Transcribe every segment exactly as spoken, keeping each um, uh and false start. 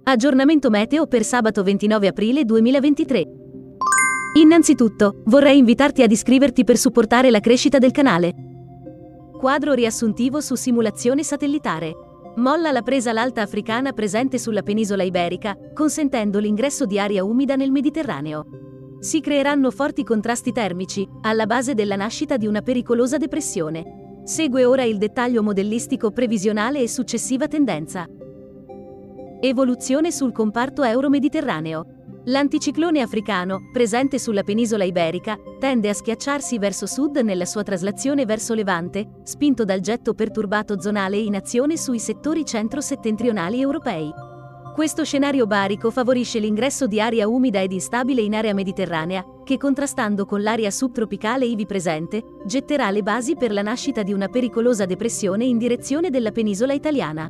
Aggiornamento meteo per sabato ventinove aprile duemilaventitré. Innanzitutto, vorrei invitarti ad iscriverti per supportare la crescita del canale. Quadro riassuntivo su simulazione satellitare. Molla la presa l'alta africana presente sulla penisola iberica, consentendo l'ingresso di aria umida nel Mediterraneo. Si creeranno forti contrasti termici, alla base della nascita di una pericolosa depressione. Segue ora il dettaglio modellistico previsionale e successiva tendenza. Evoluzione sul comparto euro-mediterraneo. L'anticiclone africano, presente sulla penisola iberica, tende a schiacciarsi verso sud nella sua traslazione verso Levante, spinto dal getto perturbato zonale in azione sui settori centro-settentrionali europei. Questo scenario barico favorisce l'ingresso di aria umida ed instabile in area mediterranea, che contrastando con l'aria subtropicale ivi presente, getterà le basi per la nascita di una pericolosa depressione in direzione della penisola italiana.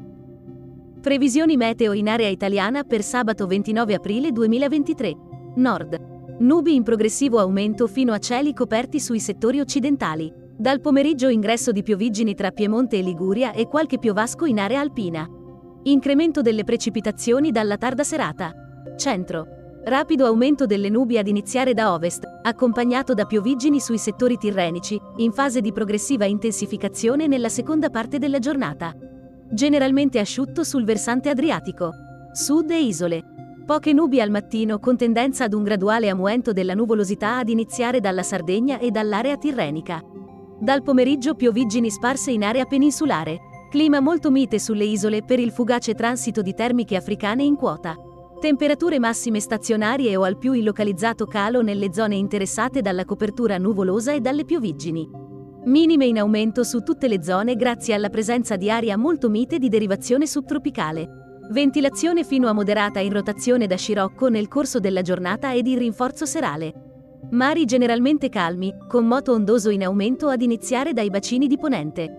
Previsioni meteo in area italiana per sabato ventinove aprile duemilaventitré. Nord. Nubi in progressivo aumento fino a cieli coperti sui settori occidentali. Dal pomeriggio ingresso di pioviggini tra Piemonte e Liguria e qualche piovasco in area alpina. Incremento delle precipitazioni dalla tarda serata. Centro. Rapido aumento delle nubi ad iniziare da ovest, accompagnato da pioviggini sui settori tirrenici, in fase di progressiva intensificazione nella seconda parte della giornata. Generalmente asciutto sul versante adriatico. Sud e isole. Poche nubi al mattino con tendenza ad un graduale aumento della nuvolosità ad iniziare dalla Sardegna e dall'area tirrenica. Dal pomeriggio pioviggini sparse in area peninsulare. Clima molto mite sulle isole per il fugace transito di termiche africane in quota. Temperature massime stazionarie o al più il localizzato calo nelle zone interessate dalla copertura nuvolosa e dalle pioviggini. Minime in aumento su tutte le zone grazie alla presenza di aria molto mite di derivazione subtropicale. Ventilazione fino a moderata in rotazione da scirocco nel corso della giornata ed in rinforzo serale. Mari generalmente calmi, con moto ondoso in aumento ad iniziare dai bacini di ponente.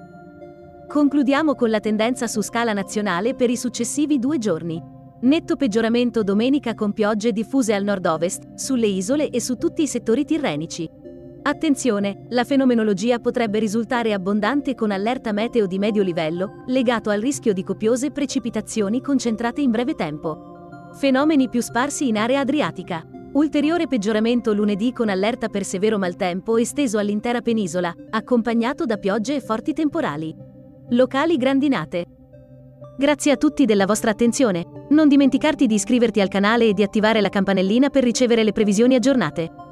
Concludiamo con la tendenza su scala nazionale per i successivi due giorni. Netto peggioramento domenica con piogge diffuse al nord-ovest, sulle isole e su tutti i settori tirrenici. Attenzione, la fenomenologia potrebbe risultare abbondante con allerta meteo di medio livello, legato al rischio di copiose precipitazioni concentrate in breve tempo. Fenomeni più sparsi in area adriatica. Ulteriore peggioramento lunedì con allerta per severo maltempo esteso all'intera penisola, accompagnato da piogge e forti temporali. Locali grandinate. Grazie a tutti della vostra attenzione. Non dimenticarti di iscriverti al canale e di attivare la campanellina per ricevere le previsioni aggiornate.